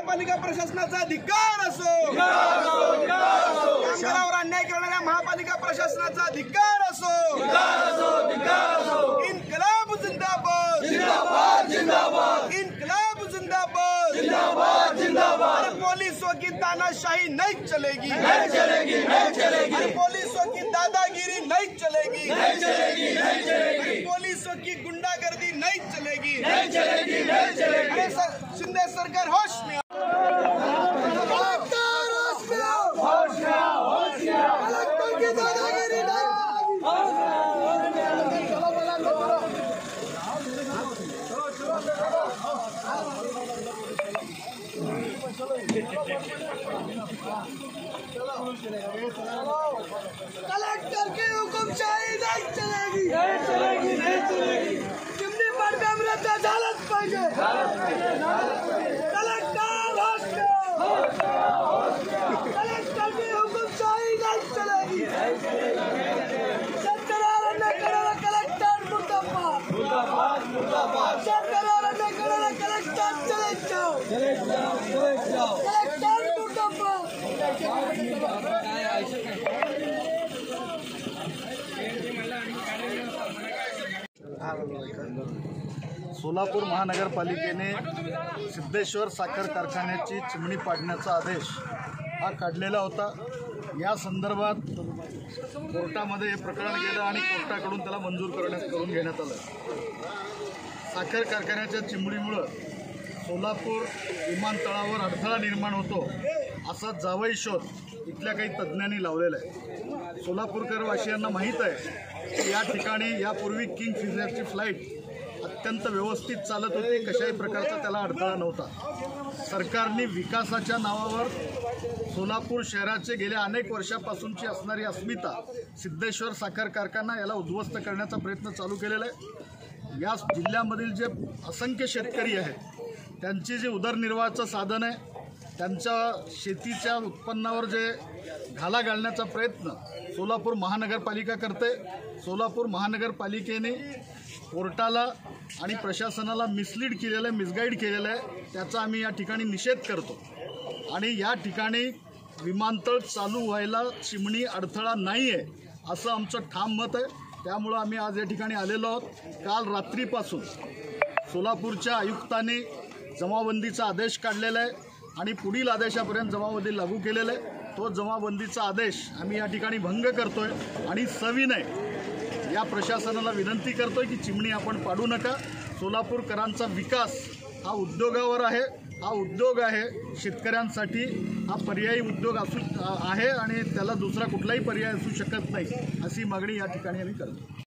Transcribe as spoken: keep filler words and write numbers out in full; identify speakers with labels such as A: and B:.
A: महापालिका प्रशासनाचा धिक्कार असो, कामगारावर अन्याय करणाऱ्या महापालिका प्रशासनाचा धिक्कार असो, इन्कलाब जिंदाबाद, इन्कलाब जिंदाबाद, अरे पुलिसों की तानाशाही नहीं चलेगी, नहीं चलेगी, नहीं चलेगी। अरे पुलिसों की दादागिरी नहीं चलेगी, नहीं चलेगी, नहीं चलेगी। अरे पुलिसों की गुंडागर्दी नहीं चलेगी, नहीं चलेगी, नहीं चलेगी। अरे सर, शिंदे सरकार होश में आओ, होश में आओ, होश में आओ, होश में आओ। कलेक्टर की दादागिरी नहीं कलेक्टर की हुकुमशाही नहीं चलेगी, नहीं चलेगी, नहीं चलेगी। चिमनी पर कमरेचा झालाच पाहिजे, कलेक्टर होश में आओ, कलेक्टर की हुकुमशाही नहीं चलेगी, शेतकऱ्याला करणारा कलेक्टर मुर्दाबाद, शेतकऱ्याला करणारा कलेक्टर चले जाओ, कलेक्टर मुर्दाबाद।
B: सोलापूर महानगरपालिकेने सिद्धेश्वर साखर कारखान्याची चिमणी पाडण्याचा आदेश हा काढलेला होता। या संदर्भात कोर्टामध्ये हे प्रकरण गेलं आणि कोर्टाकडून त्याला मंजूर करण्यात करून घेण्यात आलं। साखर कारखान्याच्या चिमणीमुळं सोलापूर विमानतळावर अडथळा निर्माण होतो असा जावई शोध इथल्या काही तज्ज्ञांनी लावलेला आहे। सोलापूरकरवासियांना माहीत आहे की या ठिकाणी यापूर्वी किंग फिशरची फ्लाईट अत्यंत व्यवस्थित चालत होती, कशाही प्रकारचा त्याला अडथळा नव्हता। सरकारने विकासाच्या नावावर सोलापूर शहराचे गेल्या अनेक वर्षापासूनची असणारी अस्मिता सिद्धेश्वर साखर कारखाना याला उद्ध्वस्त करण्याचा प्रयत्न चालू केलेला आहे। या जिल्ह्यामधील जे असंख्य शेतकरी आहेत त्यांची जे उदरनिर्वाहाचं साधन आहे, त्यांच्या शेतीच्या उत्पन्नावर जे घाला घालण्याचा प्रयत्न सोलापूर महानगरपालिका करते। सोलापूर महानगरपालिकेने कोर्टाला आणि प्रशासनाला मिसलीड केलेलं आहे, मिसगाईड केलेलं आहे, त्याचा आम्ही या ठिकाणी निषेध करतो। आणि या ठिकाणी विमानतळ चालू व्हायला चिमणी अडथळा नाही आहे असं आमचं ठाम मत आहे। त्यामुळं आम्ही आज या ठिकाणी आलेलो आहोत। काल रात्रीपासून सोलापूरच्या आयुक्तांनी जमावबंदीचा आदेश काढलेला आहे आणि पुढील आदेशापर्यंत जमावबंदी लागू केलेला आहे। तो जमावबंदीचा आदेश आम्ही या ठिकाणी भंग करतोय आणि सविनय या प्रशासनाला विनंती करतोय की चिमणी आपण पाडू नका। सोलापूरकरांचा विकास हा उद्योगावर आहे, हा उद्योग आहे शेतकऱ्यांसाठी, हा पर्यायी उद्योग असू आहे आणि त्याला दुसरा कुठलाही पर्याय असू शकत नाही अशी मागणी या ठिकाणी आम्ही करतो।